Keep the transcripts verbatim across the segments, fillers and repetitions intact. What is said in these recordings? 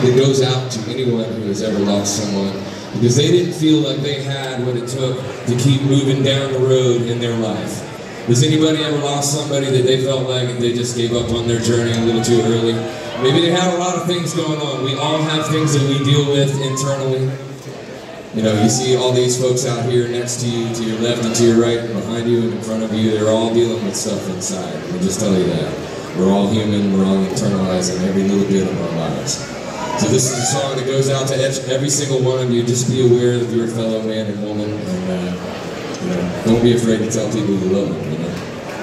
that goes out to anyone who has ever lost someone, because they didn't feel like they had what it took to keep moving down the road in their life. Has anybody ever lost somebody that they felt like they just gave up on their journey a little too early? Maybe they had a lot of things going on. We all have things that we deal with internally. You know, you see all these folks out here next to you, to your left and to your right, and behind you and in front of you, they're all dealing with stuff inside. I'll just tell you that. We're all human, we're all internalizing every little bit of our lives. So this is a song that goes out to every single one of you. Just be aware of your fellow man and woman, and uh, you know, don't be afraid to tell people you love them, you know.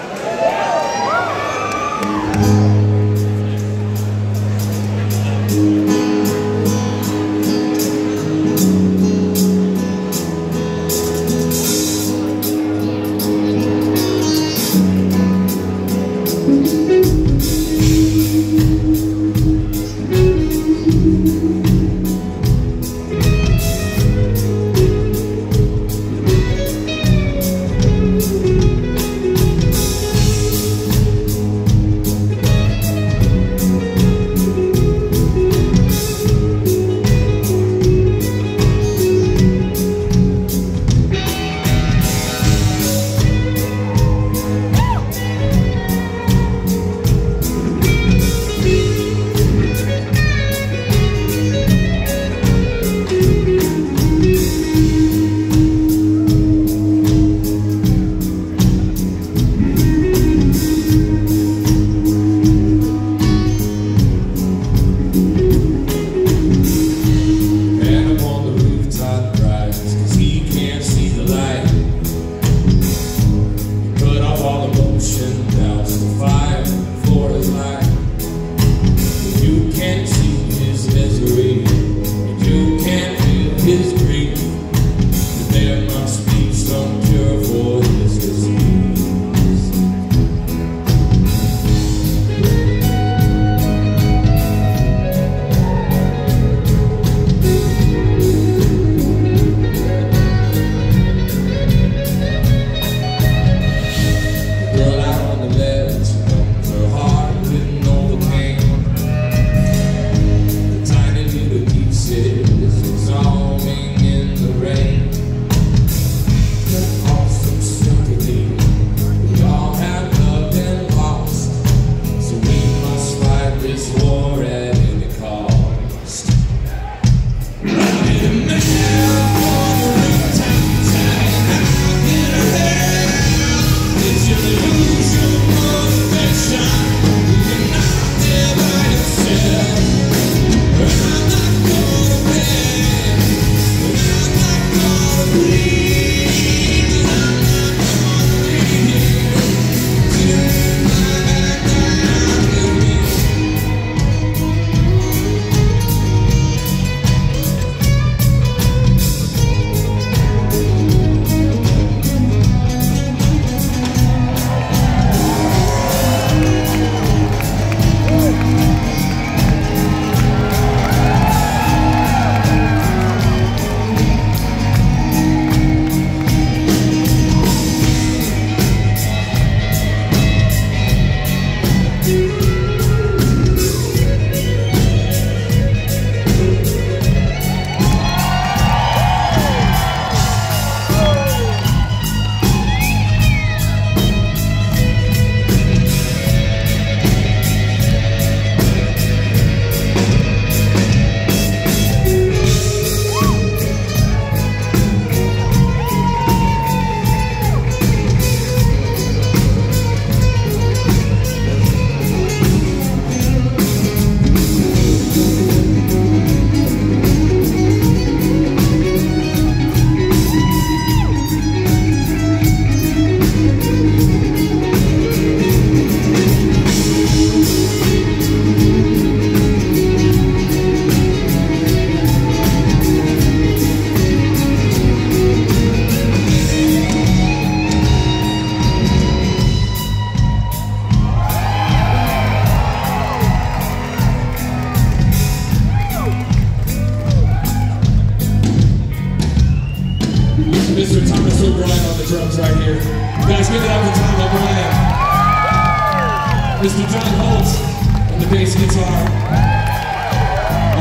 drums right here. Guys, give it up for Tom O'Brien. Mister John Holtz on the bass guitar. He's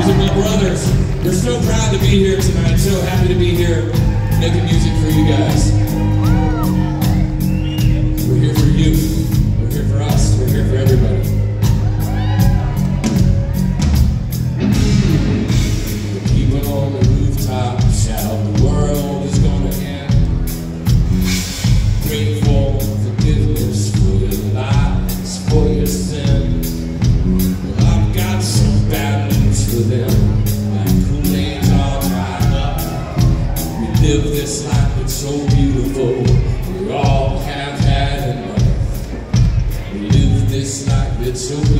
sisters and my brothers. We're so proud to be here tonight. So happy to be here making music for you guys. We're here for you. We're here for us. We're here for everybody. The people on the rooftop shout, the world is gonna end. Grateful forgiveness for your lies, for your sin. Well, I've got some bad news for them. My Kool-Aid's all dried up. We live this life that's so beautiful. We all have had enough. We live this life that's so beautiful.